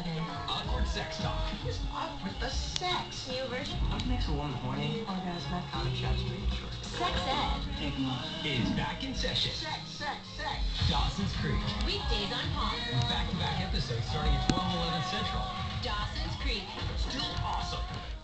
11. Awkward sex talk. What's up with the sex? New version? What makes a woman horny? Orgasmic. Common sense, making sure. Sex Ed. Take them off. Is back in session. Sex. Dawson's Creek. Weekdays on pause. Back-to-back episodes starting at 12/11 Central. Dawson's Creek. Still awesome.